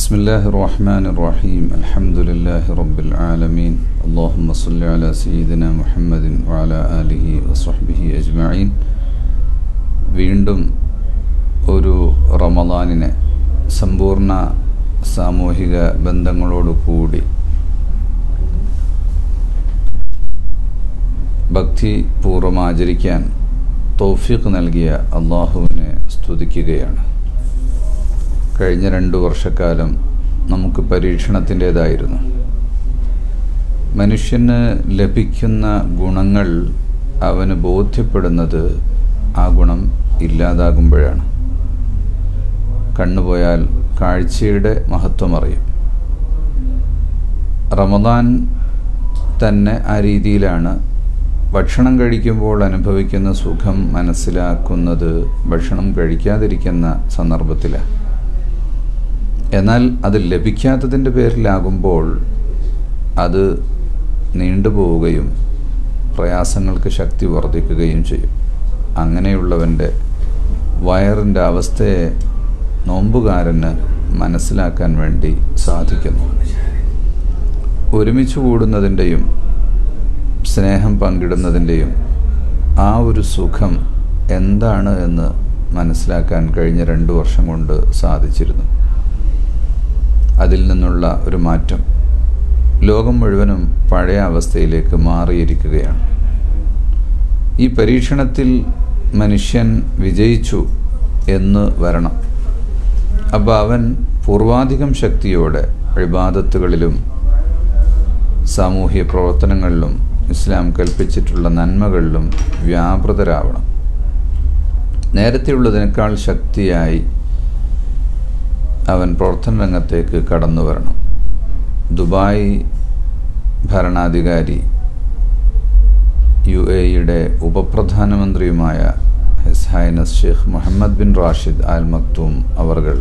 بسم الله الرحمن الرحيم الحمد لله رب العالمين اللهم صل على سيدنا محمد وعلى آله وصحبه أجمعين. വീണ്ടും ഒരു റമദാനിനെ സമ്പൂർണ്ണ സാമൂഹിക ബന്ധങ്ങളോടുകൂടി ഭക്തിപൂർവ്വം ആചരിക്കാൻ തൗഫീഖ് നൽകിയ അള്ളാഹുവിനെ സ്തുതിക്കുകയാണ്. കഴിഞ്ഞ 2 വർഷക്കാലം നമുക്ക് പരീക്ഷണത്തിൻ്റേതായിരുന്നു. മനുഷ്യന് ലഭിക്കുന്ന ഗുണങ്ങൾ അവന് ബോധ്യപ്പെടുന്നത് ആ ഗുണം ഇല്ലാതാകുമ്പോഴാണ്. കണ്ണുപോയാൽ കാഴ്ചയുടെ മഹത്വം അറിയും. റമദാൻ തന്നെ ആ രീതിയിലാണ്. ഭക്ഷണം കഴിക്കുമ്പോൾ അനുഭവിക്കുന്ന സുഖം മനസ്സിലാക്കുന്നത് ഭക്ഷണം കഴിക്കാതിരിക്കുന്ന സന്ദർഭത്തിലാണ്. എന്നാൽ അത് ലഭിക്കാത്തതിൻ്റെ പേരിലാകുമ്പോൾ അത് നീണ്ടുപോവുകയും പ്രയാസങ്ങൾക്ക് ശക്തി വർദ്ധിക്കുകയും ചെയ്യും. അങ്ങനെയുള്ളവൻ്റെ വയറിൻ്റെ അവസ്ഥയെ നോമ്പുകാരന് മനസ്സിലാക്കാൻ വേണ്ടി സാധിക്കുന്നു. ഒരുമിച്ച് കൂടുന്നതിൻ്റെയും സ്നേഹം പങ്കിടുന്നതിൻ്റെയും ആ ഒരു സുഖം എന്താണ് എന്ന് മനസ്സിലാക്കാൻ കഴിഞ്ഞ 2 വർഷം കൊണ്ട് സാധിച്ചിരുന്നു. അതിൽ നിന്നുള്ള ഒരു മാറ്റം ലോകം മുഴുവനും പഴയ അവസ്ഥയിലേക്ക് മാറിയിരിക്കുകയാണ്. ഈ പരീക്ഷണത്തിൽ മനുഷ്യൻ വിജയിച്ചു എന്ന് വരണം. അപ്പോൾ അവൻ പൂർവാധികം ശക്തിയോടെ ഇബാദത്തുകളിലും സാമൂഹ്യ പ്രവർത്തനങ്ങളിലും ഇസ്ലാം കൽപ്പിച്ചിട്ടുള്ള നന്മകളിലും വ്യാപൃതരാവണം. നേരത്തെയുള്ളതിനേക്കാൾ ശക്തിയായി അവൻ പ്രവർത്തന രംഗത്തേക്ക് കടന്നു വരണം. ദുബായ് ഭരണാധികാരി UAEയുടെ ഉപപ്രധാനമന്ത്രിയുമായ his highness Sheikh Mohammed bin Rashid Al Maktoum അവർകൾ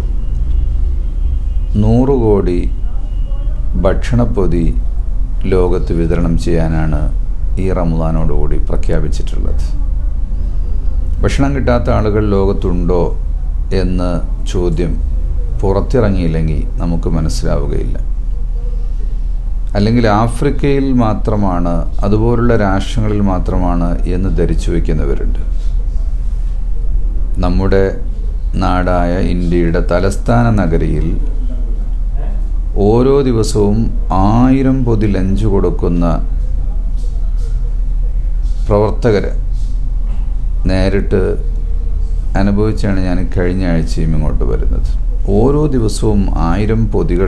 100 കോടി ഭക്ഷണപ്പൊതി ലോകത്ത് വിതരണം ചെയ്യാനാണ് ഈ റമദാനോടുകൂടി പ്രഖ്യാപിച്ചിട്ടുള്ളത്. ഭക്ഷണം കിട്ടാത്ത ആളുകൾ ലോകത്തുണ്ടോ എന്ന ചോദ്യം പുറത്തിറങ്ങിയില്ലെങ്കിൽ നമുക്ക് മനസ്സിലാവുകയില്ല. അല്ലെങ്കിൽ ആഫ്രിക്കയിൽ മാത്രമാണ്, അതുപോലുള്ള രാഷ്ട്രങ്ങളിൽ മാത്രമാണ് എന്ന് ധരിച്ചു വയ്ക്കുന്നവരുണ്ട്. നമ്മുടെ നാടായ ഇന്ത്യയുടെ തലസ്ഥാന നഗരിയിൽ ഓരോ ദിവസവും 1000 പൊതി ലഞ്ച് കൊടുക്കുന്ന പ്രവർത്തകരെ നേരിട്ട് അനുഭവിച്ചാണ് ഞാൻ കഴിഞ്ഞ ആഴ്ചയും ഇങ്ങോട്ട് വരുന്നത്. ഓരോ ദിവസവും 1000 പൊതികൾ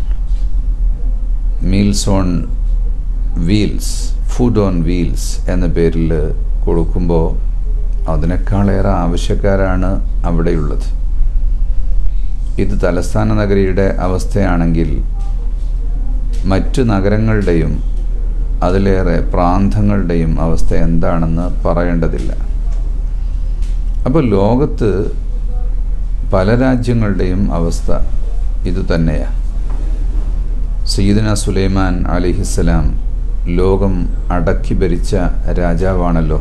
meals on wheels, food on wheels എന്ന പേരിൽ കൊടുക്കുമ്പോൾ അതിനേക്കാളേറെ ആവശ്യക്കാരാണ് അവിടെയുള്ളത്. ഇത് തലസ്ഥാന നഗരിയുടെ അവസ്ഥയാണെങ്കിൽ മറ്റു നഗരങ്ങളുടെയും അതിലേറെ പ്രാന്തങ്ങളുടെയും അവസ്ഥ എന്താണെന്ന് പറയേണ്ടതില്ല. അപ്പോൾ ലോകത്ത് പല രാജ്യങ്ങളുടെയും അവസ്ഥ ഇതുതന്നെയാണ്. സയ്യിദുനാ സുലൈമാൻ അലൈഹിസ്സലാം ലോകം അടക്കി ഭരിച്ച രാജാവാണല്ലോ.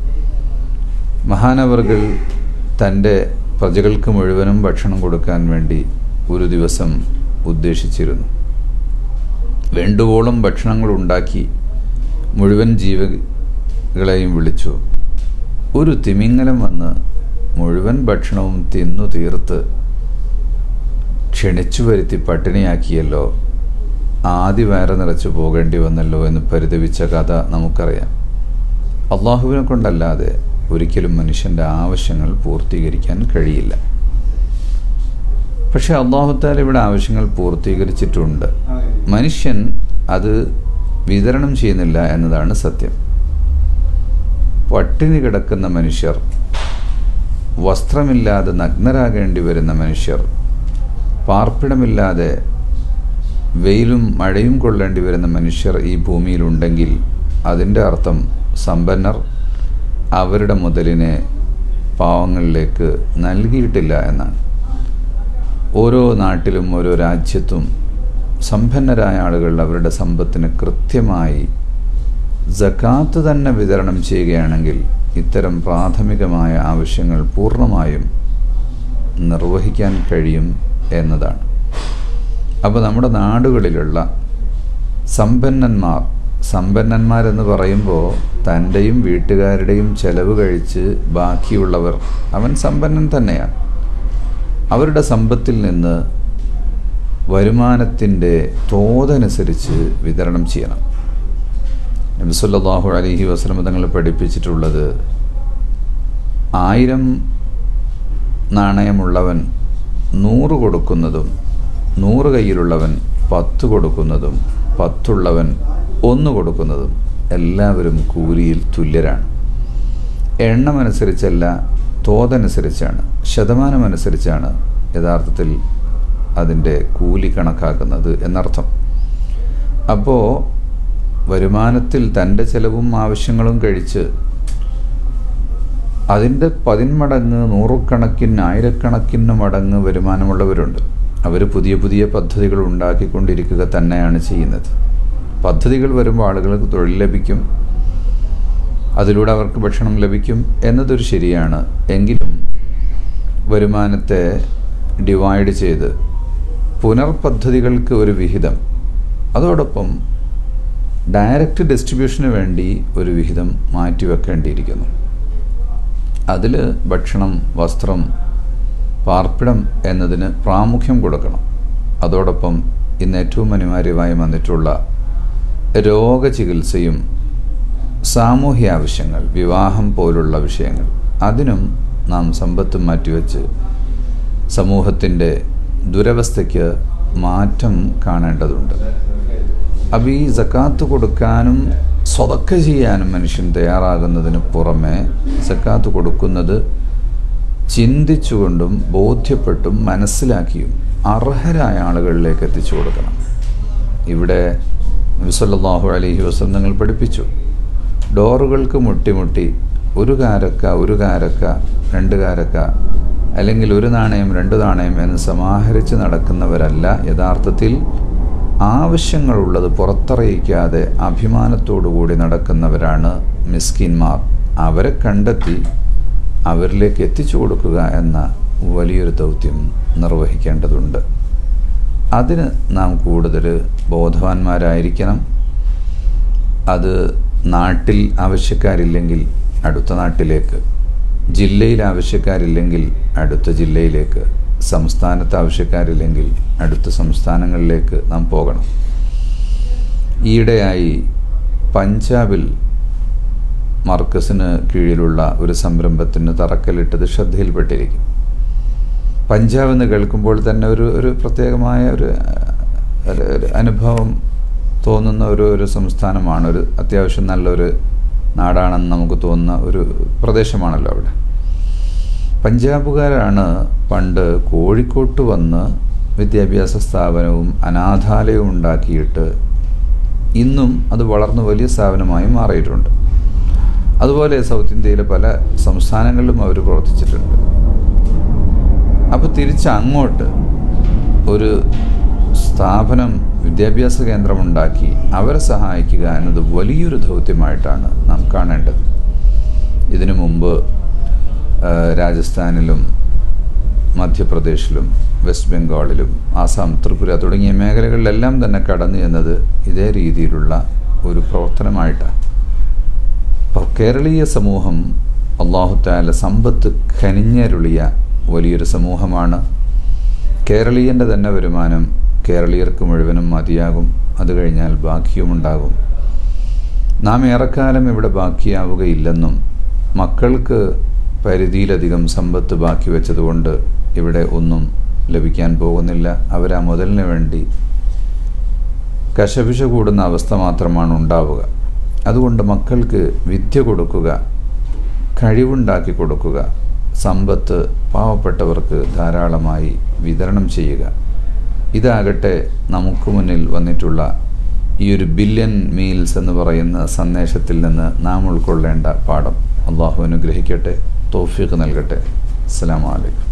മഹാനവർകൾ തൻ്റെ പ്രജകൾക്ക് മുഴുവനും ഭക്ഷണം കൊടുക്കാൻ വേണ്ടി ഒരു ദിവസം ഉദ്ദേശിച്ചിരുന്നു. വേണ്ടുവോളം ഭക്ഷണങ്ങൾ ഉണ്ടാക്കി മുഴുവൻ ജീവികളെയും വിളിച്ചു. ഒരു തിമിംഗലം വന്ന് മുഴുവൻ ഭക്ഷണവും തിന്നു തീർത്ത് ക്ഷണിച്ചു വരുത്തി പട്ടിണിയാക്കിയല്ലോ, ആദ്യ വയറ് നിറച്ചു പോകേണ്ടി വന്നല്ലോ എന്ന് പരിതപിച്ച കഥ നമുക്കറിയാം. അള്ളാഹുവിനെ കൊണ്ടല്ലാതെ ഒരിക്കലും മനുഷ്യൻ്റെ ആവശ്യങ്ങൾ പൂർത്തീകരിക്കാൻ കഴിയില്ല. പക്ഷെ അള്ളാഹു തആല ഇവിടെ ആവശ്യങ്ങൾ പൂർത്തീകരിച്ചിട്ടുണ്ട്. മനുഷ്യൻ അത് വിതരണം ചെയ്യുന്നില്ല എന്നതാണ് സത്യം. പട്ടിണി കിടക്കുന്ന മനുഷ്യർ, വസ്ത്രമില്ലാതെ നഗ്നരാകേണ്ടി വരുന്ന മനുഷ്യർ, പാർപ്പിടമില്ലാതെ വെയിലും മഴയും കൊള്ളേണ്ടി വരുന്ന മനുഷ്യർ ഈ ഭൂമിയിലുണ്ടെങ്കിൽ അതിൻ്റെ അർത്ഥം സമ്പന്നർ അവരുടെ മുതലിനെ പാവങ്ങളിലേക്ക് നൽകിയിട്ടില്ല എന്നാണ്. ഓരോ നാട്ടിലും ഓരോ രാജ്യത്തും സമ്പന്നരായ ആളുകൾ അവരുടെ സമ്പത്തിന് കൃത്യമായി സകാത്ത് തന്നെ വിതരണം ചെയ്യുകയാണെങ്കിൽ ഇത്തരം പ്രാഥമികമായ ആവശ്യങ്ങൾ പൂർണ്ണമായും നിർവഹിക്കാൻ കഴിയും എന്നതാണ്. അപ്പോൾ നമ്മുടെ നാടുകളിലുള്ള സമ്പന്നന്മാരെന്ന് പറയുമ്പോൾ തൻ്റെയും വീട്ടുകാരുടെയും ചെലവ് കഴിച്ച് ബാക്കിയുള്ളവർ, അവൻ സമ്പന്നൻ തന്നെയാണ്. അവരുടെ സമ്പത്തിൽ നിന്ന് വരുമാനത്തിൻ്റെ തോതനുസരിച്ച് വിതരണം ചെയ്യണം. നബി സല്ലല്ലാഹു അലൈഹി വസല്ലം തങ്ങൾ പഠിപ്പിച്ചിട്ടുള്ളത് 1000 നാണയമുള്ളവൻ 100 കൊടുക്കുന്നതും 100 കയ്യിലുള്ളവൻ 10 കൊടുക്കുന്നതും 10 ഉള്ളവൻ 1 കൊടുക്കുന്നതും എല്ലാവരും കൂലിയിൽ തുല്യരാണ്. എണ്ണമനുസരിച്ചല്ല, തോതനുസരിച്ചാണ്, ശതമാനമനുസരിച്ചാണ് യഥാർത്ഥത്തിൽ അതിൻ്റെ കൂലി കണക്കാക്കുന്നത് എന്നർത്ഥം. അപ്പോൾ വരുമാനത്തിൽ തൻ്റെ ചെലവും ആവശ്യങ്ങളും കഴിച്ച് അതിൻ്റെ 10 മടങ്ങ് 100 കണക്കിന് 1000 മടങ്ങ് വരുമാനമുള്ളവരുണ്ട്. അവർ പുതിയ പുതിയ പദ്ധതികൾ ഉണ്ടാക്കിക്കൊണ്ടിരിക്കുക തന്നെയാണ് ചെയ്യുന്നത്. പദ്ധതികൾ വരുമ്പോൾ ആളുകൾക്ക് തൊഴിൽ ലഭിക്കും, അതിലൂടെ അവർക്ക് ഭക്ഷണം ലഭിക്കും എന്നതൊരു ശരിയാണ്. എങ്കിലും വരുമാനത്തെ ഡിവൈഡ് ചെയ്ത് പുനർപദ്ധതികൾക്ക് ഒരു വിഹിതം, അതോടൊപ്പം ഡയറക്റ്റ് ഡിസ്ട്രിബ്യൂഷന് വേണ്ടി ഒരു വിഹിതം മാറ്റിവെക്കേണ്ടിയിരിക്കുന്നു. അതിൽ ഭക്ഷണം, വസ്ത്രം, പാർപ്പിടം എന്നതിന് പ്രാമുഖ്യം കൊടുക്കണം. അതോടൊപ്പം ഇന്ന് ഏറ്റവും അനിവാര്യമായി വന്നിട്ടുള്ള രോഗചികിത്സയും സാമൂഹ്യ ആവശ്യങ്ങൾ, വിവാഹം പോലുള്ള വിഷയങ്ങൾ, അതിനും നാം സമ്പത്ത് മാറ്റിവെച്ച് സമൂഹത്തിൻ്റെ ദുരവസ്ഥയ്ക്ക് മാറ്റം കാണേണ്ടതുണ്ട്. അപ്പോൾ ഈ സക്കാത്ത് കൊടുക്കാനും സ്വതക്ക ചെയ്യാനും മനുഷ്യൻ തയ്യാറാകുന്നതിന് പുറമെ സക്കാത്ത് കൊടുക്കുന്നത് ചിന്തിച്ചുകൊണ്ടും ബോധ്യപ്പെട്ടും മനസ്സിലാക്കിയും അർഹരായ ആളുകളിലേക്ക് എത്തിച്ചു കൊടുക്കണം. ഇവിടെ നബി സല്ലല്ലാഹു അലൈഹി വസല്ലം തങ്ങൾ പഠിപ്പിച്ചു, ഡോറുകൾക്ക് മുട്ടി ഒരു കാരക്ക 2 കാരക്ക അല്ലെങ്കിൽ 1 നാണയം 2 നാണയം എന്ന് സമാഹരിച്ച് നടക്കുന്നവരല്ല യഥാർത്ഥത്തിൽ ആവശ്യങ്ങളുള്ളത് പുറത്തറിയിക്കാതെ അഭിമാനത്തോടുകൂടി നടക്കുന്നവരാണ് മിസ്കിന്മാർ. അവരെ കണ്ടെത്തി അവരിലേക്ക് എത്തിച്ചു കൊടുക്കുക എന്ന വലിയൊരു ദൗത്യം നിർവഹിക്കേണ്ടതുണ്ട്. അതിന് നാം കൂടുതൽ ബോധവാന്മാരായിരിക്കണം. അത് നാട്ടിൽ ആവശ്യക്കാരില്ലെങ്കിൽ അടുത്ത നാട്ടിലേക്ക്, ജില്ലയിൽ ആവശ്യക്കാരില്ലെങ്കിൽ അടുത്ത ജില്ലയിലേക്ക്, സംസ്ഥാനത്ത് ആവശ്യക്കാരില്ലെങ്കിൽ അടുത്ത സംസ്ഥാനങ്ങളിലേക്ക് നാം പോകണം. ഈയിടെയായി പഞ്ചാബിൽ മർക്കസിന് കീഴിലുള്ള ഒരു സംരംഭത്തിന് തറക്കല്ലിട്ടത് ശ്രദ്ധയിൽപ്പെട്ടിരിക്കും. പഞ്ചാബ് എന്ന് കേൾക്കുമ്പോൾ തന്നെ ഒരു പ്രത്യേകമായ ഒരു അനുഭവം തോന്നുന്ന ഒരു സംസ്ഥാനമാണ്. ഒരു അത്യാവശ്യം നല്ലൊരു നാടാണെന്ന് നമുക്ക് തോന്നുന്ന ഒരു പ്രദേശമാണല്ലോ അവിടെ. പഞ്ചാബുകാരാണ് പണ്ട് കോഴിക്കോട്ട് വന്ന് വിദ്യാഭ്യാസ സ്ഥാപനവും അനാഥാലയവും ഉണ്ടാക്കിയിട്ട് ഇന്നും അത് വളർന്ന് വലിയ സ്ഥാപനമായി മാറിയിട്ടുണ്ട്. അതുപോലെ സൗത്ത് ഇന്ത്യയിലെ പല സംസ്ഥാനങ്ങളിലും അവർ പ്രവർത്തിച്ചിട്ടുണ്ട്. അപ്പോൾ തിരിച്ച് അങ്ങോട്ട് ഒരു സ്ഥാപനം, വിദ്യാഭ്യാസ കേന്ദ്രമുണ്ടാക്കി അവരെ സഹായിക്കുക എന്നത് വലിയൊരു ദൗത്യമായിട്ടാണ് നാം കാണേണ്ടത്. ഇതിനു മുമ്പ് രാജസ്ഥാനിലും മധ്യപ്രദേശിലും വെസ്റ്റ് ബംഗാളിലും ആസാം, ത്രിപുര തുടങ്ങിയ മേഖലകളിലെല്ലാം തന്നെ കടന്നു എന്നത് ഇതേ രീതിയിലുള്ള ഒരു പ്രവർത്തനമായിട്ടാണ്. അപ്പോൾ കേരളീയ സമൂഹം അല്ലാഹു തആല സമ്പത്ത് ഖനിഞ്ഞരുളിയ വലിയൊരു സമൂഹമാണ്. കേരളീയൻ്റെ തന്നെ വരുമാനം കേരളീയർക്ക് മുഴുവനും മതിയാകും. അത് കഴിഞ്ഞാൽ ബാക്കിയുമുണ്ടാകും. നാം ഏറെക്കാലം ഇവിടെ ബാക്കിയാവുകയില്ലെന്നും മക്കൾക്ക് പരിധിയിലധികം സമ്പത്ത് ബാക്കി വെച്ചതുകൊണ്ട് ഇവിടെ ഒന്നും ലഭിക്കാൻ പോകുന്നില്ല, അവരാ മുതലിന് വേണ്ടി കശപിശ കൂടുന്ന അവസ്ഥ മാത്രമാണ് ഉണ്ടാവുക. അതുകൊണ്ട് മക്കൾക്ക് വിദ്യ കൊടുക്കുക, കഴിവുണ്ടാക്കി കൊടുക്കുക, സമ്പത്ത് പാവപ്പെട്ടവർക്ക് ധാരാളമായി വിതരണം ചെയ്യുക. ഇതാകട്ടെ നമുക്ക് മുന്നിൽ വന്നിട്ടുള്ള ഈ ഒരു ബില്യൺ മീൽസ് എന്ന് പറയുന്ന സന്ദേശത്തിൽ നിന്ന് നാം ഉൾക്കൊള്ളേണ്ട പാഠം. അള്ളാഹു അനുഗ്രഹിക്കട്ടെ, തൗഫീഖ് നൽകട്ടെ. അസ്സലാമു അലൈക്കും.